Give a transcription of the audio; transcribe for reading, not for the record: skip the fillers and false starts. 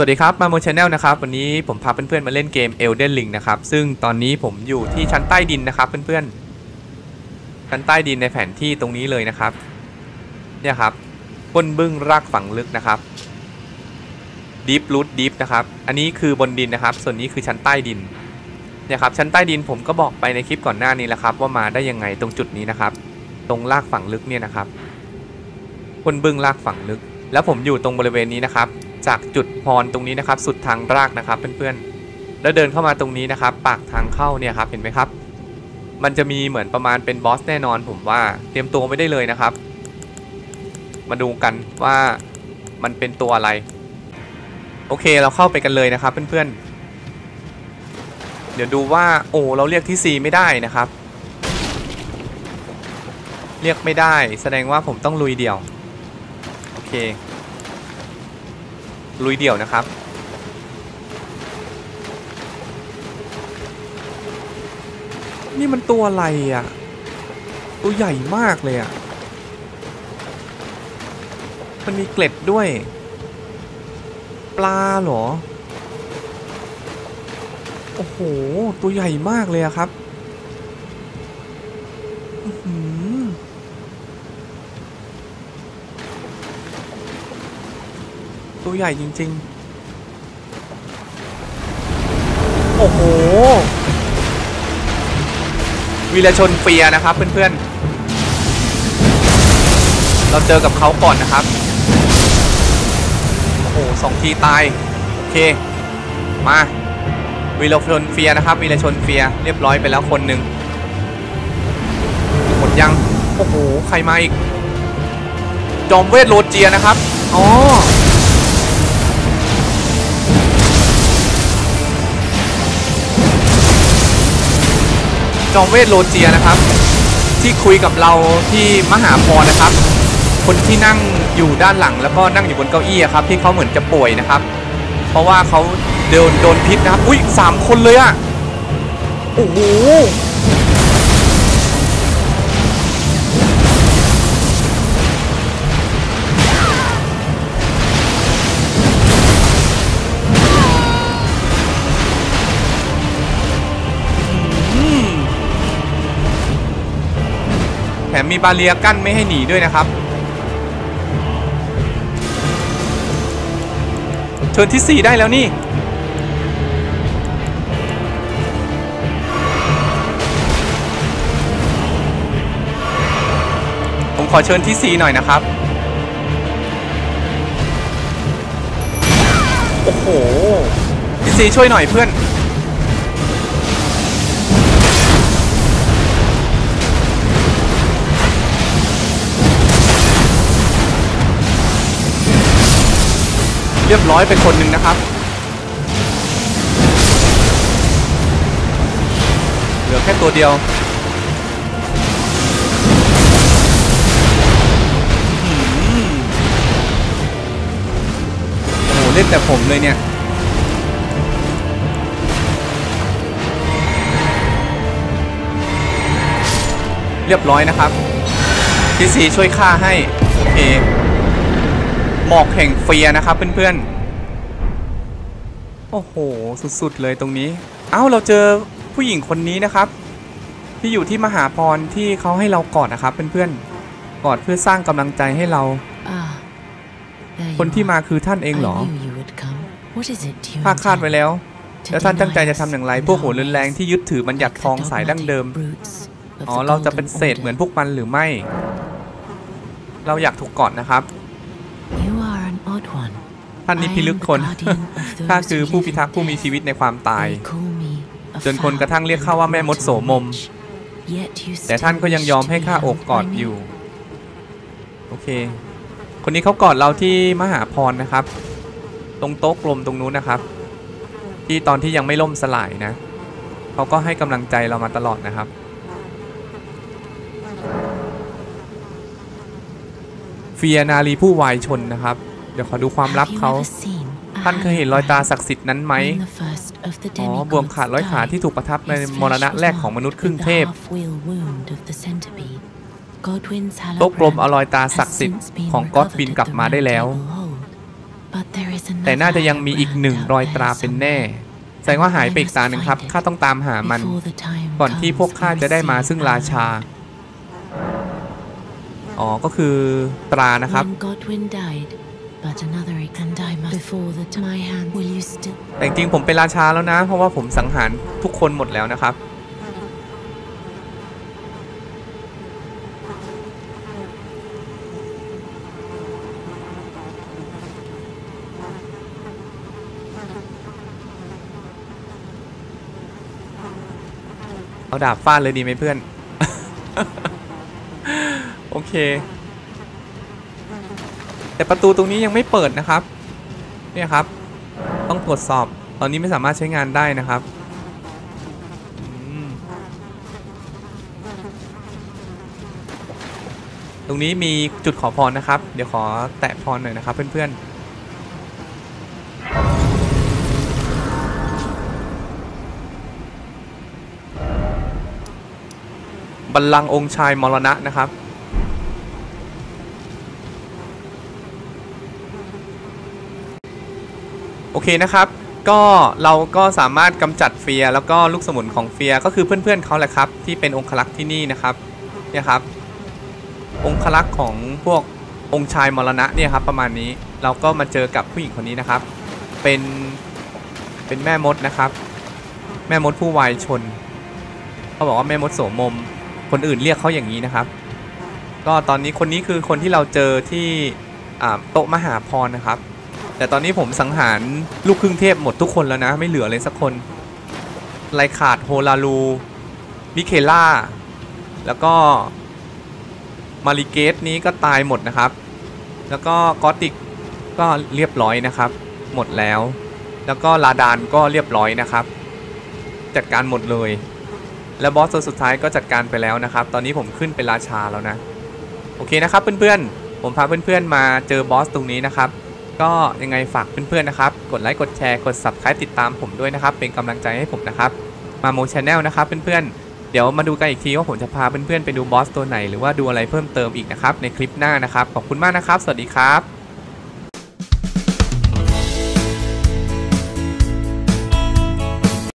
วัสดีครับมาโมชาแนลนะครับวันนี้ผมพาเพื่อนๆมาเล่นเกม Elden Ring นะครับซึ่งตอนนี้ผมอยู่ที่ชั้นใต้ดินนะครับเพื่อนๆชั้นใต้ดินในแผนที่ตรงนี้เลยนะครับเนี่ยครับก้นบึ้งรากฝังลึกนะครับ Deep Root Deep นะครับอันนี้คือบนดินนะครับส่วนนี้คือชั้นใต้ดินเนี่ยครับชั้นใต้ดินผมก็บอกไปในคลิปก่อนหน้านี้แล้วครับว่ามาได้ยังไงตรงจุดนี้นะครับตรงรากฝังลึกเนี่ยนะครับก้นบึ้งรากฝังลึกแล้วผมอยู่ตรงบริเวณนี้นะครับจากจุดพรตรงนี้นะครับสุดทางรากนะครับเพื่อนๆแล้วเดินเข้ามาตรงนี้นะครับปากทางเข้าเนี่ยครับเห็นไหมครับมันจะมีเหมือนประมาณเป็นบอสแน่นอนผมว่าเตรียมตัวไม่ได้เลยนะครับมาดูกันว่ามันเป็นตัวอะไรโอเคเราเข้าไปกันเลยนะครับเพื่อนๆเดี๋ยวดูว่าโอ้เราเรียกที่ C ไม่ได้นะครับเรียกไม่ได้แสดงว่าผมต้องลุยเดี่ยวโอเคลุยเดี่ยวนะครับนี่มันตัวอะไรอ่ะตัวใหญ่มากเลยอ่ะมันมีเกล็ดด้วยปลาเหรอโอ้โหตัวใหญ่มากเลยอะครับตัวใหญ่จริงๆโอ้โหวีรชนเฟียนะครับเพื่อนๆเราเจอกับเขาก่อนนะครับโอ้โห2 ทีตายโอเคมาวีรชนเฟียนะครับวีรชนเฟียเรียบร้อยไปแล้วคนหนึ่งหมดยังโอ้โหใครมาอีกจอมเวทโรเจียนะครับอ๋อจอมเวทโรเจียนะครับที่คุยกับเราที่มหาพรนะครับคนที่นั่งอยู่ด้านหลังแล้วก็นั่งอยู่บนเก้าอี้ครับที่เขาเหมือนจะป่วยนะครับเพราะว่าเขาโดนพิษนะครับอุ้ย3 คนเลยอะโอ้โหแถมมีบาเรียกั้นไม่ให้หนีด้วยนะครับเชิญที่ 4ได้แล้วนี่ผมขอเชิญที่ 4หน่อยนะครับโอ้โหที่ 4ช่วยหน่อยเพื่อนเรียบร้อยไปคนหนึ่งนะครับเหลือแค่ตัวเดียวโอ้โหเล่นแต่ผมเลยเนี่ยเรียบร้อยนะครับที่ 4ช่วยฆ่าให้โอเคหมอกแห่งเฟียนะครับเพื่อนๆโอ้โหสุดๆเลยตรงนี้เอ้าเราเจอผู้หญิงคนนี้นะครับที่อยู่ที่มหาพรที่เขาให้เรากอดนะครับเพื่อนๆกอดเพื่อสร้างกำลังใจให้เราคนที่มาคือท่านเองเหรอข้าคาดไว้แล้วแล้วท่านตั้งใจจะทำอย่างไรพวกหัวรุนแรงที่ยึดถือบัญญัติทองสายดั้งเดิมอ๋อเราจะเป็นเศษเหมือนพวกมันหรือไม่เราอยากถูกกอดนะครับท่านนี้พิลึกคนข้าคือผู้พิทักษ์ผู้มีชีวิตในความตายจนคนกระทั่งเรียกข้าว่าแม่มดโสมมแต่ท่านก็ยังยอมให้ข้าโอบกอดอยู่โอเคคนนี้เขากอดเราที่มหาพรนะครับตรงโต๊ะกลมตรงนู้นนะครับที่ตอนที่ยังไม่ล่มสลายนะเขาก็ให้กำลังใจเรามาตลอดนะครับเฟียนารีผู้วายชนนะครับเดี๋ยวขอดูความลับเขาท่านเคยเห็นรอยตาศักดิ์สิทธิ์นั้นไหมอ๋อบวมขาดร้อยขาที่ถูกประทับในมรณะแรกของมนุษย์ครึ่งเทพ โต๊ะกลมเอารอยตาศักดิ์สิทธิ์ของก็อดวินกลับมาได้แล้วแต่น่าจะยังมีอีกหนึ่งรอยตราเป็นแน่แสดงว่าหายไปอีกตาหนึ่งครับข้าต้องตามหามันก่อนที่พวกข้าจะได้มาซึ่งราชาอ๋อก็คือตรานะครับแต่จริงๆผมเป็นราชาแล้วนะเพราะว่าผมสังหารทุกคนหมดแล้วนะครับเอาดาบฟาดเลยดีไหมเพื่อน โอเคแต่ประตูตรงนี้ยังไม่เปิดนะครับเนี่ยครับต้องตรวจสอบตอนนี้ไม่สามารถใช้งานได้นะครับตรงนี้มีจุดขอพรนะครับเดี๋ยวขอแตะพรหน่อยนะครับเพื่อนๆบัลลังก์องค์ชายมรณะนะครับโอเคนะครับก็เราก็สามารถกำจัดเฟียแล้วก็ลูกสมุนของเฟียก็คือเพื่อนๆเขาแหละครับที่เป็นองครักษ์ที่นี่นะครับเนี่ยครับองครักษ์ของพวกองค์ชายมรณะเนี่ยครับประมาณนี้เราก็มาเจอกับผู้หญิงคนนี้นะครับเป็นแม่มดนะครับแม่มดผู้วายชนเขาบอกว่าแม่มดโสมมคนอื่นเรียกเขาอย่างนี้นะครับก็ตอนนี้คนนี้คือคนที่เราเจอที่โต๊ะมหาพรนะครับแต่ตอนนี้ผมสังหารลูกครึ่งเทพหมดทุกคนแล้วนะไม่เหลือเลยสักคนไลคาร์ดโฮลารูมิเคล่าแล้วก็มาริเกสนี้ก็ตายหมดนะครับแล้วก็กอติกก็เรียบร้อยนะครับหมดแล้วแล้วก็ลาดานก็เรียบร้อยนะครับจัดการหมดเลยแล้วบอสตัวสุดท้ายก็จัดการไปแล้วนะครับตอนนี้ผมขึ้นเป็นราชาแล้วนะโอเคนะครับเพื่อนๆผมพาเพื่อนๆมาเจอบอสตรงนี้นะครับก็ยังไงฝากเพื่อนๆนะครับกดไลค์กดแชร์กด Subscribe ติดตามผมด้วยนะครับเป็นกำลังใจให้ผมนะครับมาโมชาแนลนะครับเพื่อนๆเดี๋ยวมาดูกันอีกทีว่าผมจะพาเพื่อนๆไปดูบอสตัวไหนหรือว่าดูอะไรเพิ่มเติมอีกนะครับในคลิปหน้านะครับขอบคุณมากนะครับสวัสดีครับ